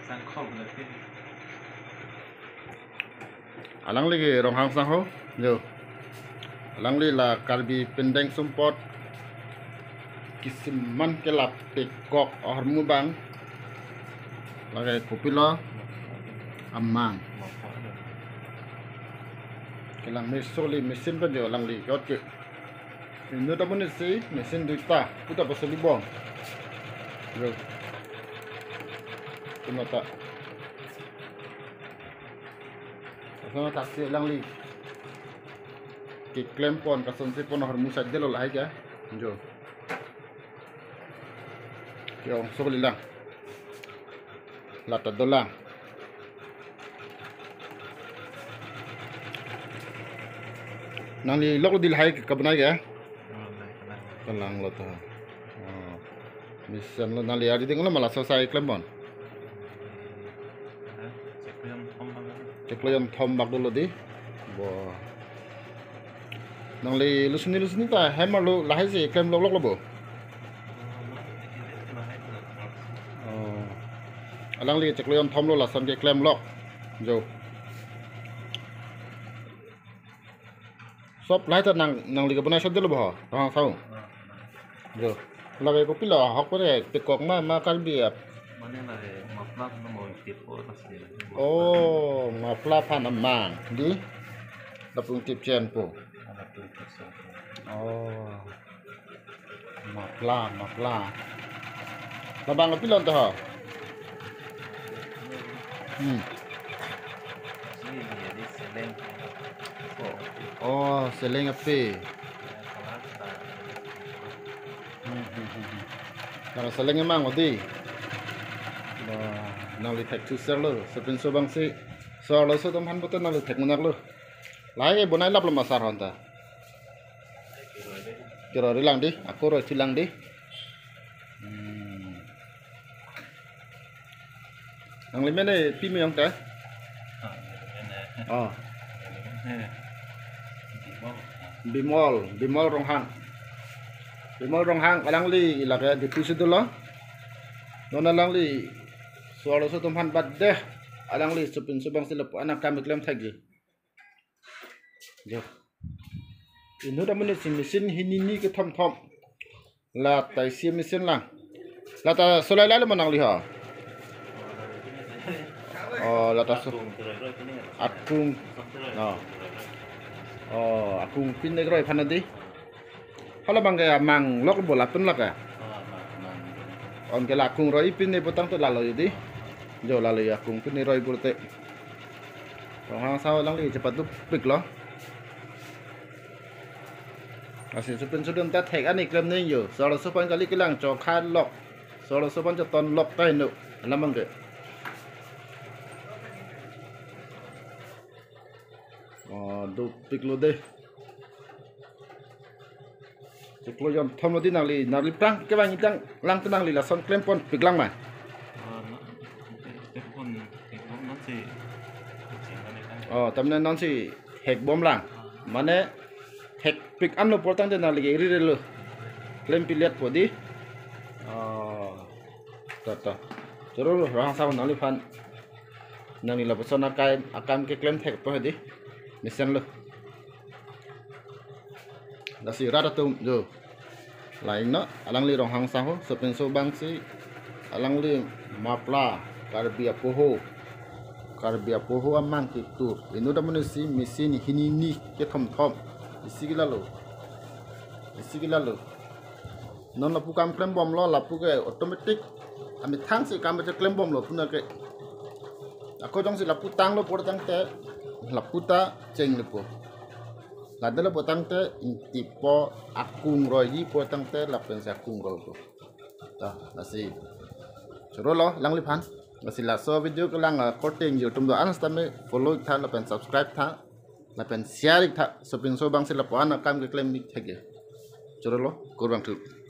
Alang lagi rong hang sang ho, yo. Alang li la karbi pendeng sumpot kisiman kelap tekok ormu bang. Lagi kopi lo amang. Kelang mesoli mesin pa jo lang li kot ke. Ini tak boleh sih mesin duita, kita pasal libong. Yo. Cuma tak. Sama taksi lang li. Klaim pon kasan si pon harus musaj delo lah aja. Jo. Yo, sokoli lang. Lata dolang. Nang li lok dil hai kabna ya. Kalang lo ta. Mission lo nang li ari ding lo malah selesai klaim pon. Cek lo yang thom bak dulu di. Wah. Nang li lusni ta hammer lo lahai si klaim lok lo bo. Alang li cek lo yang thom lo lah san ke klaim lok. Jo. Sop lahai ta nang li ka bunai shot dulu bo. Tang sau. Jo. Lagi kopi lo hok pare tekok ma kalbi ap. Oh, ngapla pan amang di dapung tip chen po. Oh, ngapla. Labang kopi lo toh. Oh, seleng api. Kalau seleng emang odi. Nang li tek tu ser lo, sepin so bang si so lo so tom han betul nang li tek menak lo. Lai bonai lap lo masar honta. Kira rilang di, aku ro cilang di. Nang li mene pi meong ta. Oh. Bimol rong hang. Bimol rong hang alang li ilaga di tu situ lo. Nona lang li suara so tumhan bad deh alang li supin subang sila po anak kami klaim tagi. Jo. Inu dah mesin hinini ke thom. La tai si mesin lang. La ta solai la manang li ha. Oh, la ta akung. No. Oh, akung pin ne groi phanadi. Hala bangga mang lok bola pun lak ah. On ke lakung roi pin ni potang tu lalu jadi, jo lalu akung pin ni roi burte. Orang sao lang li cepat tu pik lo. Asyik supin sudun tat hek ani klaim ni jo. Soalnya sopan kali kilang cokan lok. Soalnya sopan ceton lok tay nu. Alam bangga. Oh, du pik lo deh. Kalau yang thom di nang li prang ke bang itang lang tenang li la son klaim pon pik lang ma. Oh, tamne non si hek bom lang. Mane hek pik an lo portang de nang li iri lo. Klaim piliat po di. Oh. Tata. Jero rang sa nang li fan. Nang li la person akam ke klaim hek po di. Mission lo. Nasi rata tu jo. Lain no alang li rong hang saho sepin so bang si alang li mapla karbia poho amang kitu. Inu dah menusi mesin hinini ke thom. Isi gila lo. Non lapu kam klaim bom lo lapu ke automatic. Ami thang si kam baca klaim bom lo puna ke. Aku jong si lapu tang lo portang te lapu ta ceng lepo. Lada lo potang te tipo akung royi potang te lapen si akung roy tu. Dah nasi. Curo lo lang lipan. Nasi laso video ke lang korting YouTube do anas tame follow tha lapen subscribe tha lapen share tha sopin so bang si lapuan akam ke klaim ni thege. Curo lo kurang tu.